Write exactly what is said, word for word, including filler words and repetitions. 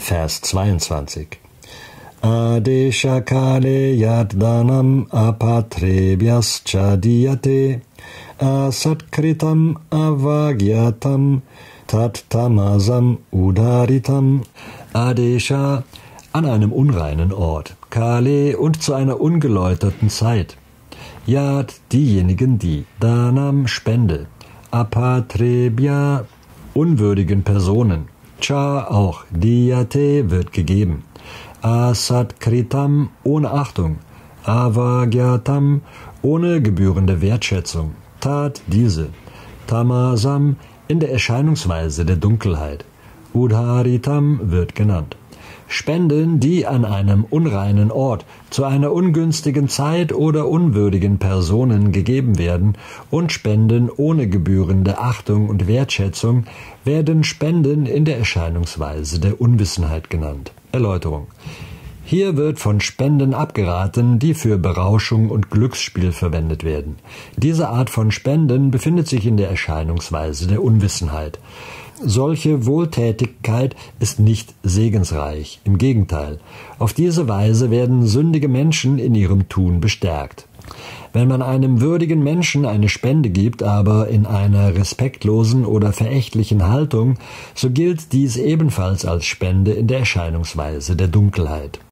Vers zweiundzwanzig. Adesha kale yad danam apatrebyascha diyate asatkritam avagyatam tat tamasam udaritam. Adesha, an einem unreinen Ort, Kale, und zu einer ungeläuterten Zeit. Yad, diejenigen, die, Danam, Spende, Apatrebya, unwürdigen Personen, Cha, auch, Diyate, wird gegeben, Asatkritam, ohne Achtung, Avagyatam, ohne gebührende Wertschätzung, Tat, diese, Tamasam, in der Erscheinungsweise der Dunkelheit, Udharitam wird genannt. Spenden, die an einem unreinen Ort, zu einer ungünstigen Zeit oder unwürdigen Personen gegeben werden, und Spenden ohne gebührende Achtung und Wertschätzung, werden Spenden in der Erscheinungsweise der Unwissenheit genannt. Erläuterung. Hier wird von Spenden abgeraten, die für Berauschung und Glücksspiel verwendet werden. Diese Art von Spenden befindet sich in der Erscheinungsweise der Unwissenheit. Solche Wohltätigkeit ist nicht segensreich, im Gegenteil. Auf diese Weise werden sündige Menschen in ihrem Tun bestärkt. Wenn man einem würdigen Menschen eine Spende gibt, aber in einer respektlosen oder verächtlichen Haltung, so gilt dies ebenfalls als Spende in der Erscheinungsweise der Dunkelheit.